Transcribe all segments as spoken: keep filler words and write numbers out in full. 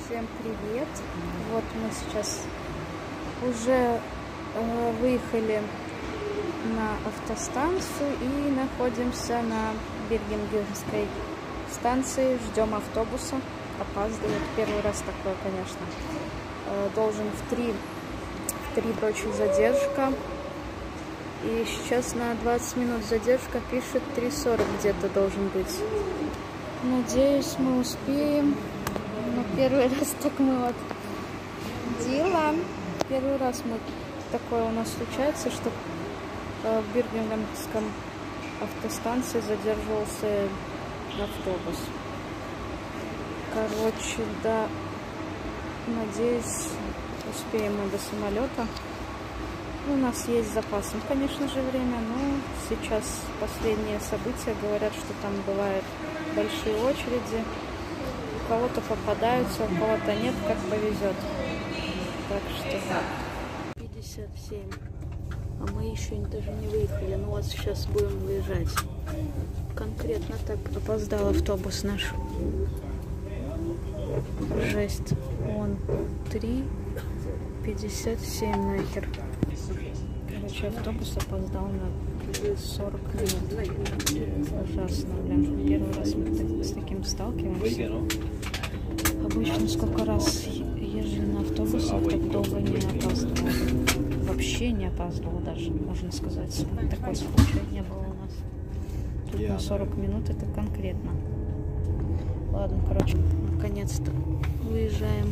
Всем привет! Вот мы сейчас уже э, выехали на автостанцию и находимся на Бирмингемской станции. Ждем автобуса. Опаздывает. Первый раз такое, конечно. Э, должен в три, в три ночи задержка. И сейчас на двадцать минут задержка, пишет три сорок где-то должен быть. Надеюсь, мы успеем. Но первый раз так мы вот делаем. Первый раз мы такое у нас случается, что в Бирмингемском автостанции задерживался автобус. Короче, да, надеюсь, успеем мы до самолета. У нас есть с запасом, конечно же, время, но сейчас последние события говорят, что там бывают большие очереди. У кого-то попадаются, у кого-то нет, как повезет. Так что пятьдесят семь. А мы еще даже не выехали. Ну вот сейчас будем выезжать. Конкретно так опоздал автобус наш. Жесть. Он три пятьдесят семь нахер. Короче, автобус опоздал на сорок минут. Ужасно, блин. Первый раз мы с таким сталкиваемся. Обычно сколько раз езжу на автобусах, так долго не опаздывал. Вообще не опаздывал даже, можно сказать. Такой случай не было у нас. Тут на сорок минут это конкретно. Ладно, короче, наконец-то выезжаем.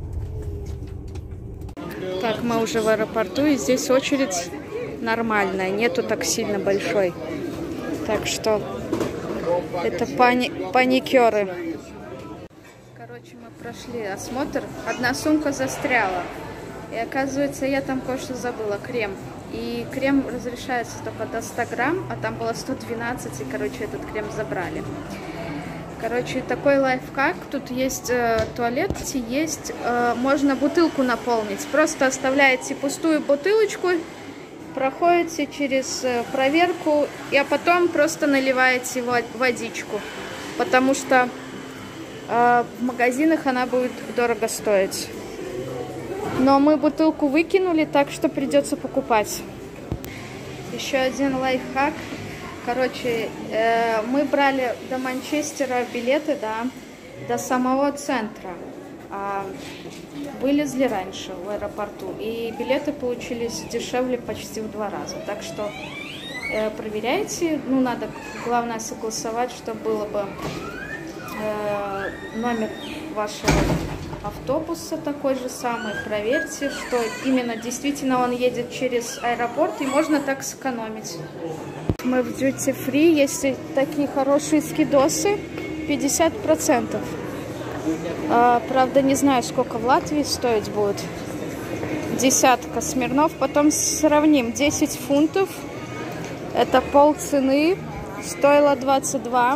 Так, мы уже в аэропорту, и здесь очередь нормальная, нету так сильно большой. Так что это пани... паникеры. Короче, мы прошли осмотр. Одна сумка застряла. И оказывается, я там кое-что забыла. Крем. И крем разрешается только до ста грамм, а там было сто двенадцать, и, короче, этот крем забрали. Короче, такой лайфхак. Тут есть э, туалет, есть, э, можно бутылку наполнить. Просто оставляете пустую бутылочку, проходите через э, проверку, и а потом просто наливаете водичку. Потому что э, в магазинах она будет дорого стоить. Но мы бутылку выкинули, так что придется покупать. Еще один лайфхак. Короче, э, мы брали до Манчестера билеты, да, до самого центра. А вылезли раньше в аэропорту, и билеты получились дешевле почти в два раза. Так что э, проверяйте. Ну, надо, главное, согласовать, чтобы было бы э, номер вашего автобуса такой же самый. Проверьте, что именно действительно он едет через аэропорт, и можно так сэкономить. Мы в Duty Free, есть такие хорошие скидосы, пятьдесят процентов. А, правда, не знаю, сколько в Латвии стоить будет. Десятка Смирнов, потом сравним. десять фунтов, это полцены, стоило двадцать два.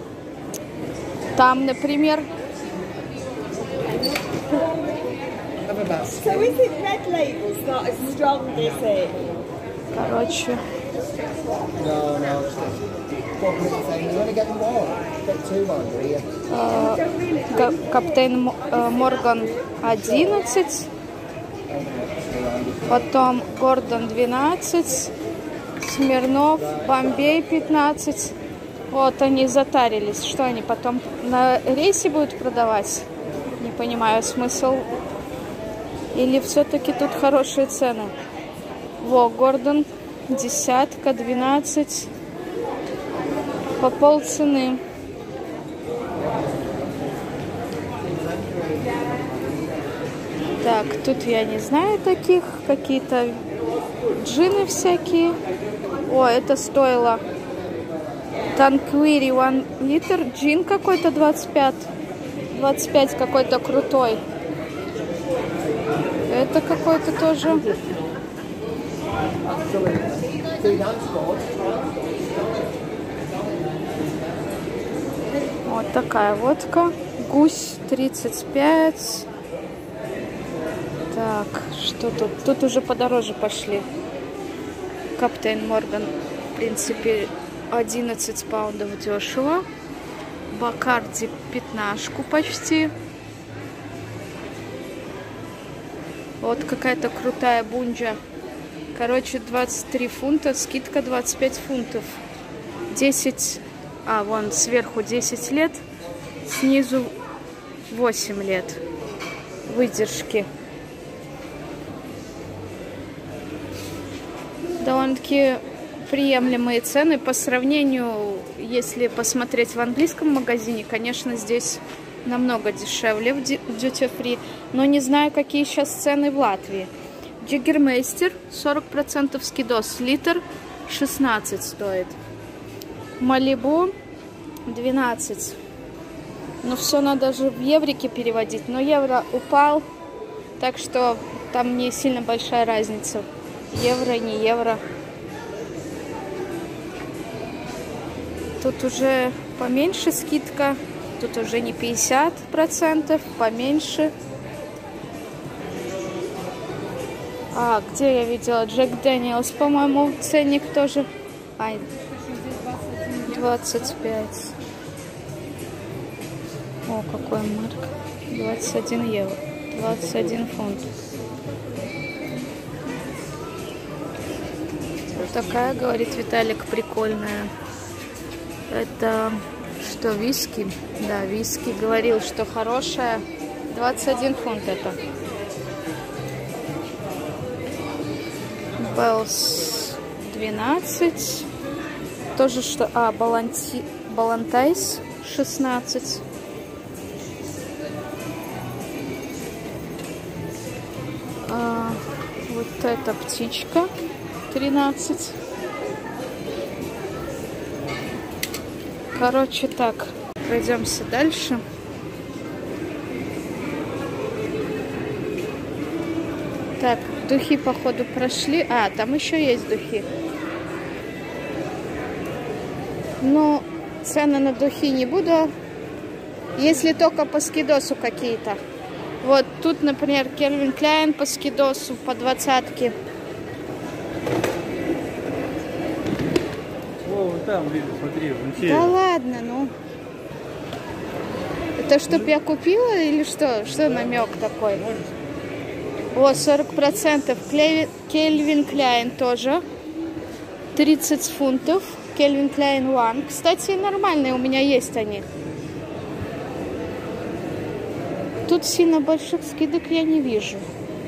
Там, например... Короче... Каптейн Морган одиннадцать, потом Гордон двенадцать, Смирнов, Бомбей пятнадцать. Вот они затарились. Что они потом на рейсе будут продавать? Не понимаю смысл. Или все-таки тут хорошие цены? Во, Гордон десятка, двенадцать, по полцены. Так, тут я не знаю таких, какие-то джины всякие. О, это стоило Танквири один литр, джин какой-то двадцать пять, двадцать пять какой-то крутой. Это какой-то тоже... Вот такая водка. Гусь тридцать пять. Так, что тут? Тут уже подороже пошли. Каптейн Морган, в принципе, одиннадцать паундов дешево. Бакарди пятнашку почти. Вот какая-то крутая бунджа. Короче, двадцать три фунта, скидка двадцать пять фунтов. десять, а вон сверху десять лет, снизу восемь лет выдержки. Довольно-таки приемлемые цены по сравнению, если посмотреть в английском магазине, конечно, здесь намного дешевле в Duty Free, но не знаю, какие сейчас цены в Латвии. Джаггермейстер сорок процентов скидос, литр шестнадцать стоит. Малибу двенадцать. Но все надо же в еврике переводить, но евро упал, так что там не сильно большая разница. Евро, не евро. Тут уже поменьше скидка. Тут уже не пятьдесят процентов, поменьше. А, где я видела? Джек Дэниелс, по-моему, ценник тоже. Ай, двадцать пять. О, какой марк. двадцать один евро. двадцать один фунт. Такая, говорит Виталик, прикольная. Это что, виски? Да, виски. Говорил, что хорошая. двадцать один фунт это. Беллс двенадцать. Тоже что... А, Баланти... Балантайс шестнадцать. А, вот эта птичка тринадцать. Короче, так, пройдемся дальше. Так, духи, походу, прошли. А, там еще есть духи. Но цены на духи не буду, если только по скидосу какие-то. Вот тут, например, Кельвин Кляйн по скидосу по двадцатке. О, вот там, видишь, смотри, вон. Да ладно, ну. Это чтоб я купила или что? Что намек такой? О, сорок процентов. Кельвин Кляйн тоже. тридцать фунтов. Кельвин Кляйн One. Кстати, нормальные у меня есть они. Тут сильно больших скидок я не вижу.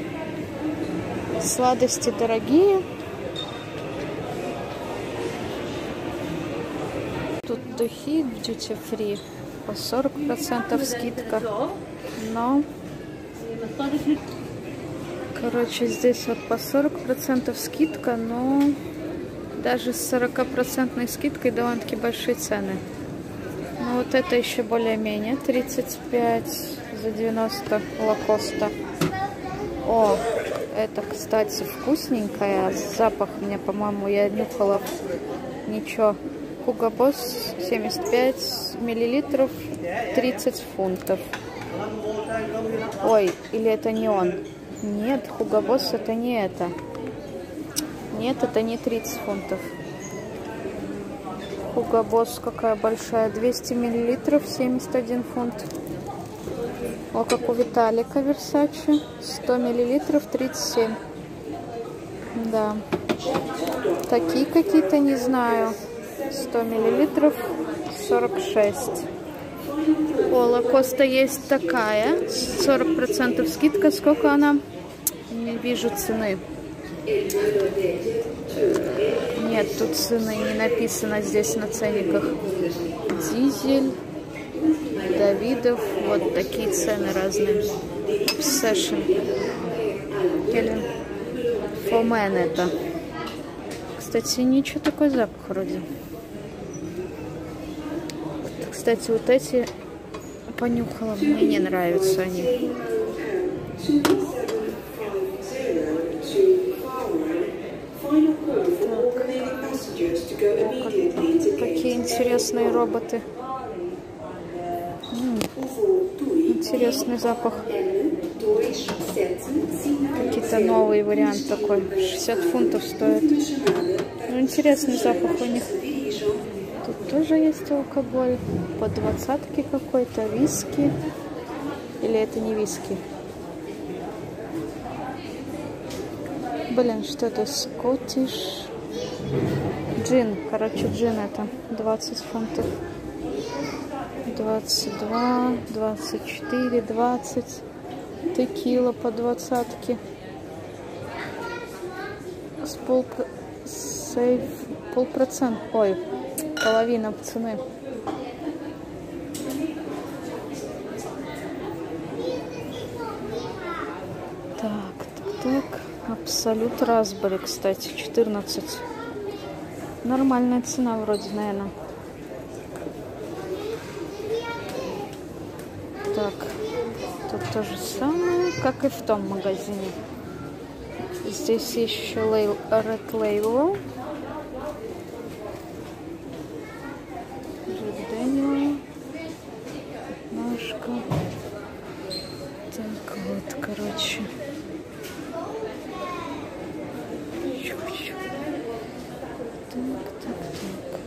Сладости дорогие. Тут духи в Duty Free по сорок процентов скидка. Но... Короче, здесь вот по сорок процентов скидка, но даже с сорокопроцентной скидкой довольно-таки большие цены. Ну вот это еще более-менее. тридцать пять за девяносто лакоста. О, это, кстати, вкусненькая. Запах мне, по-моему, я нюхала. Ничего. Hugo Boss семьдесят пять миллилитров, тридцать фунтов. Ой, или это не он? Нет, Hugo Boss это не это. Нет, это не тридцать фунтов. Hugo Boss какая большая. двести миллилитров, семьдесят один фунт. О, как у Виталика Versace. сто миллилитров, тридцать семь. Да. Такие какие-то, не знаю. сто миллилитров, сорок шесть. О, Лакоста есть такая. сорок процентов скидка. Сколько она? Не вижу цены. Нет, тут цены не написано здесь на ценниках. Дизель, Давидов. Вот такие цены разные. Obsession. Кельвин Фомен это. Кстати, ничего, такой запах вроде. Кстати, вот эти понюхала, мне не нравятся они. Так. О, какие интересные роботы. М-м. Интересный запах. Какие-то новый вариант такой. шестьдесят фунтов стоит. Ну, интересный запах у них. Тут тоже есть алкоголь. По двадцатке какой-то. Виски. Или это не виски? Блин, что это? Scottish джин. Короче, джин это двадцать фунтов. двадцать два, двадцать четыре, двадцать. Текила по двадцатке. С пол... Сейф... полпроцента. Ой, половина цены. Так, так, так. Абсолют Raspberry, кстати, четырнадцать. Нормальная цена вроде, наверное. Так, тут то же самое, как и в том магазине. Здесь еще Red Label. Джек Дэниел. Ножка. Так, вот, короче. Так, так, так.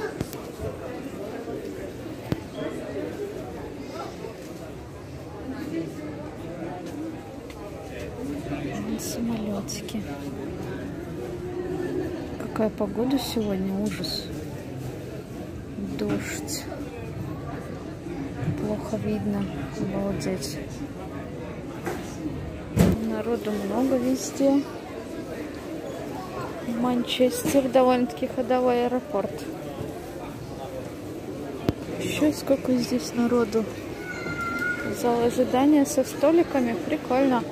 Самолетики. Какая погода сегодня, ужас. Дождь. Плохо видно. Обалдеть. Народу много везде. Манчестер довольно-таки ходовой аэропорт. Еще сколько здесь народу. Зал ожидания со столиками. Прикольно.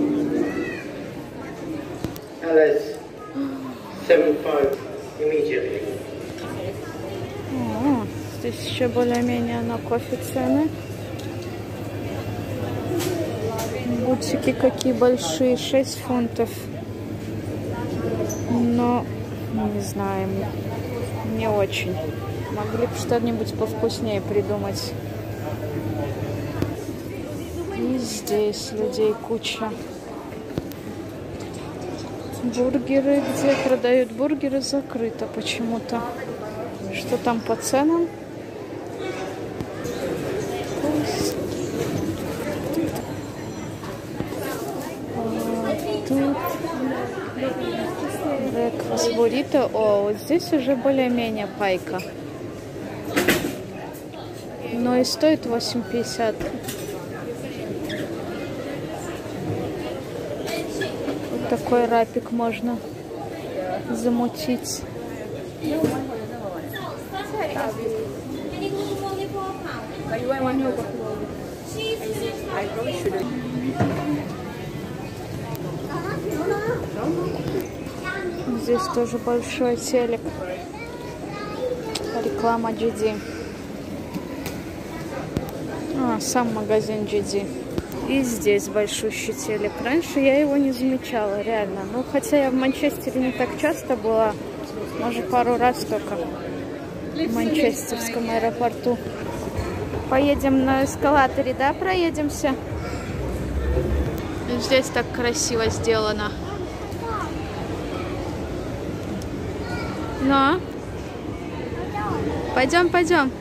О, здесь еще более-менее на кофе цены. Бутики какие большие, шесть фунтов. Но, не знаю, не очень. Могли бы что-нибудь повкуснее придумать. И здесь людей куча. Бургеры, где продают бургеры, закрыто почему-то. Что там по ценам? Тут брекфаст буррито. О, вот здесь уже более-менее пайка. Но и стоит восемь пятьдесят. Вот такой рапик можно замутить. Здесь тоже большой телек. Реклама джи ди. А, сам магазин джи ди. И здесь большущий телек. Раньше я его не замечала, реально. Ну, хотя я в Манчестере не так часто была. Может, пару раз только. В Манчестерском аэропорту. Поедем на эскалаторе, да, проедемся? И здесь так красиво сделано. Ну, пойдем, пойдем.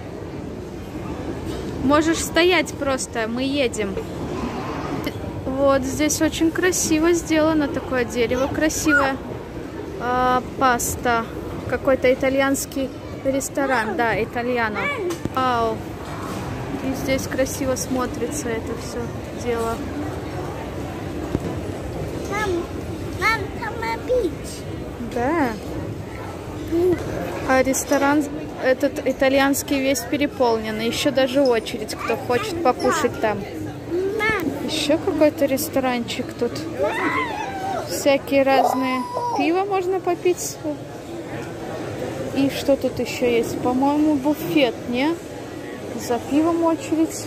Можешь стоять просто, мы едем. Вот здесь очень красиво сделано, такое дерево красивое. А, паста. Какой-то итальянский ресторан, да, итальяно. Вау. И здесь красиво смотрится это все дело. Мам, мам, там пить. Да. А ресторан этот итальянский весь переполнен. Еще даже очередь, кто хочет покушать там. Еще какой-то ресторанчик тут. Всякие разные пиво можно попить. И что тут еще есть? По-моему, буфет, не? За пивом очередь.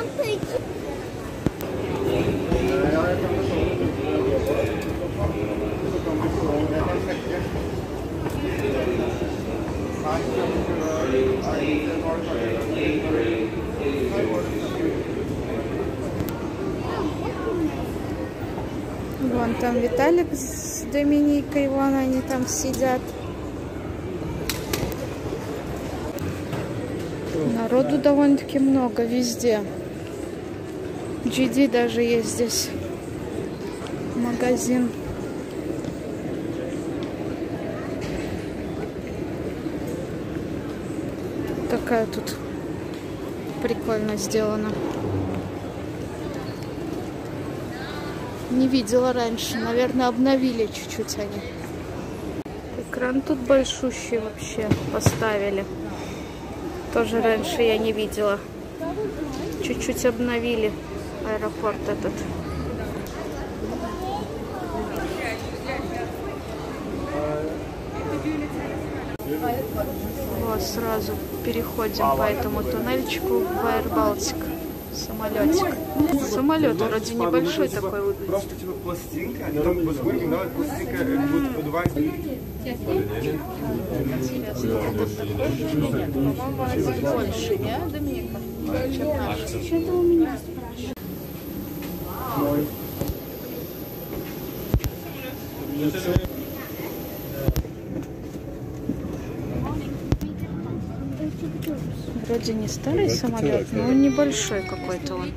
Вон там Виталик с Доминикой, вон они там сидят. Народу довольно-таки много везде. джи ди даже есть здесь магазин. такая тут прикольно сделана. Не видела раньше. Наверное, обновили чуть-чуть они. Экран тут большущий вообще поставили. Тоже раньше я не видела. Чуть-чуть обновили аэропорт этот. Вот, сразу переходим по этому туннельчику в Air Baltic. Самолетик. Самолет вроде небольшой такой выглядит. Просто типа пластинка, они там поскольку да, пластинка будет подувать. По-моему, больше, не, Доминика? Чем наш. Что-то у меня вроде не старый самолет, но он небольшой какой-то он.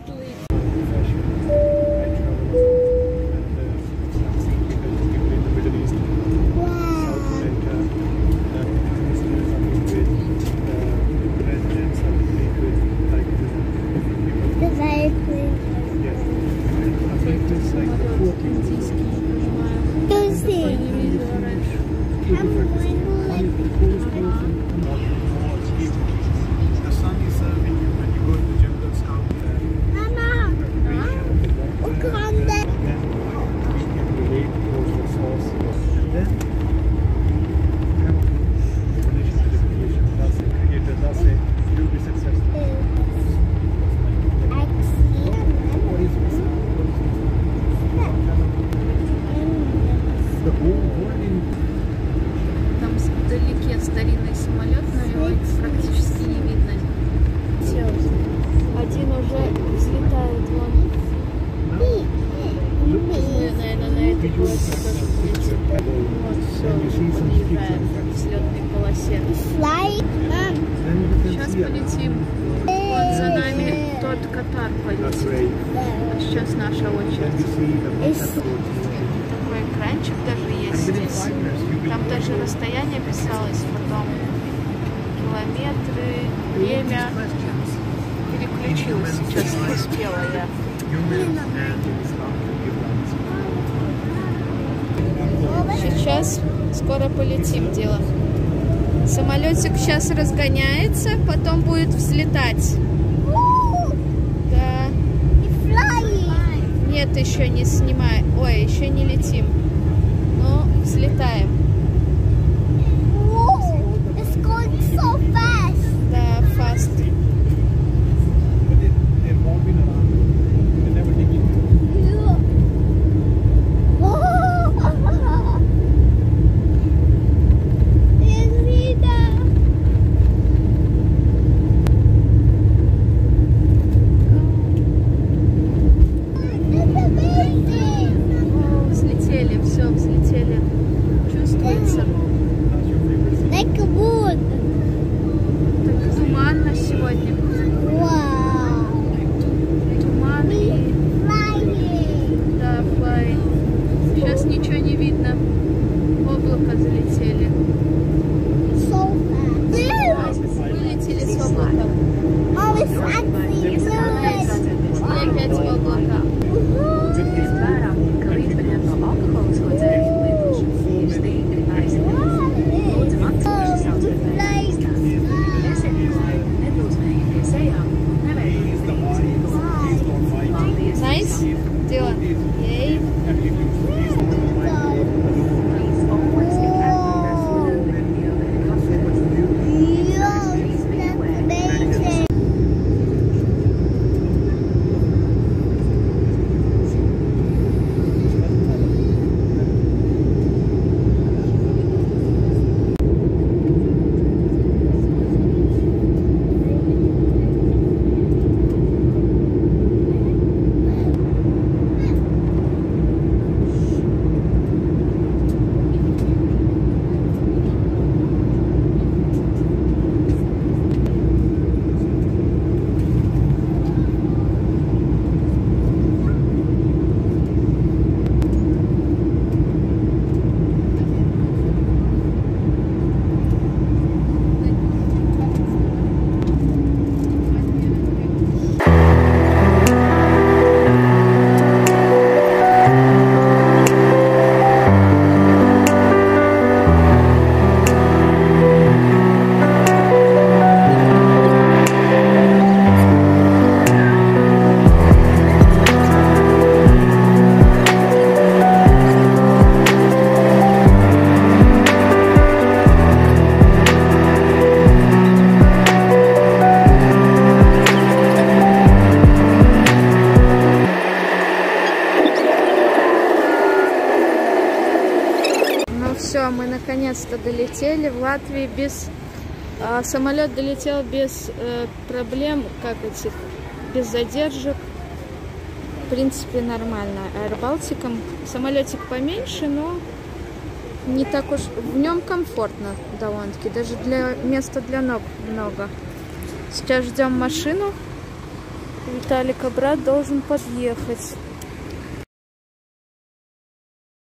Там вдалеке старинный самолет, но его практически не видно. Все. Один уже взлетает вон. Наверное, на этой полосе тоже полетит. Вот, все, подъезжает в взлетной полосе. Сейчас полетим. Вот за нами тот Катар полетит. А сейчас наша очередь. Такой экранчик даже есть здесь. Там даже расстояние писалось, потом километры, время. Переключилась сейчас, не успела я. Сейчас скоро полетим, дело. Самолетик сейчас разгоняется, потом будет взлетать. Да. Нет, еще не снимаем. Ой, еще не летим. Но взлетаем. Да, fast. Взлетели, все, взлетели. Чувствую. Все, мы наконец-то долетели в Латвию без... А, самолет долетел без э, проблем, как этих, без задержек. В принципе, нормально. Air Baltic. Самолетик поменьше, но не так уж... В нем комфортно довольно-таки. Даже для места для ног много. Сейчас ждем машину. Виталика брат должен подъехать.